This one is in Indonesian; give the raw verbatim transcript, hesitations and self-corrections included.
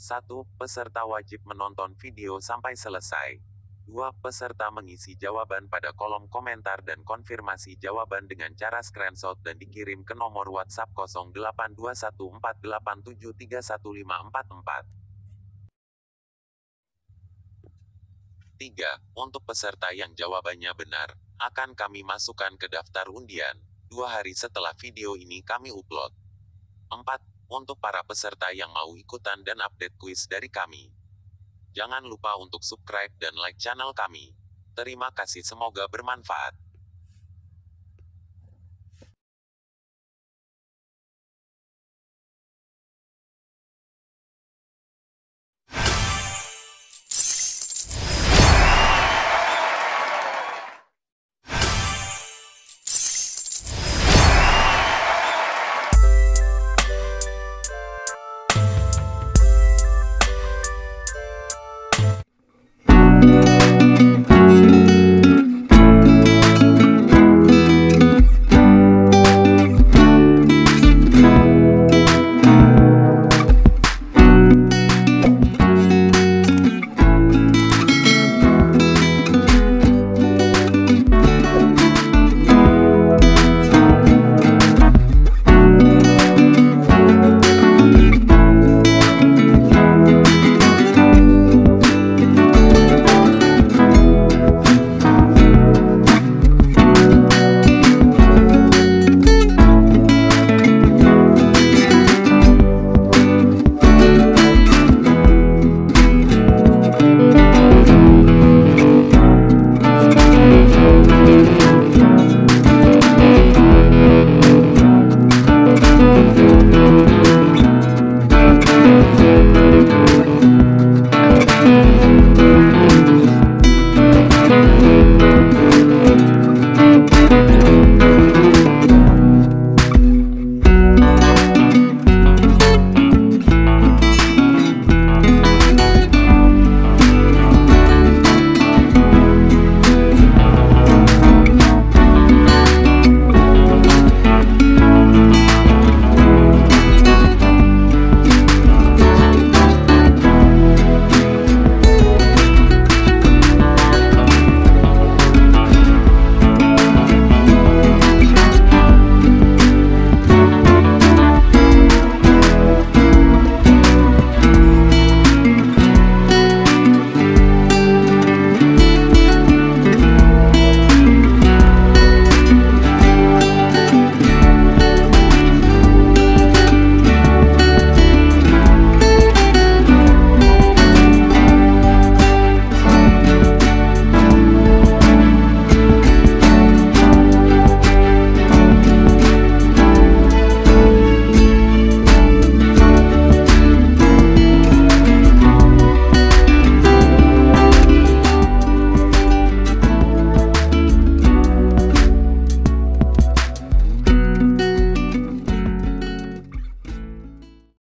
satu. Peserta wajib menonton video sampai selesai. dua. Peserta mengisi jawaban pada kolom komentar dan konfirmasi jawaban dengan cara screenshot dan dikirim ke nomor WhatsApp nol delapan dua satu empat delapan tujuh tiga satu lima empat empat. tiga. Untuk peserta yang jawabannya benar, akan kami masukkan ke daftar undian, dua hari setelah video ini kami upload. empat. Untuk para peserta yang mau ikutan dan update kuis dari kami, jangan lupa untuk subscribe dan like channel kami. Terima kasih, semoga bermanfaat.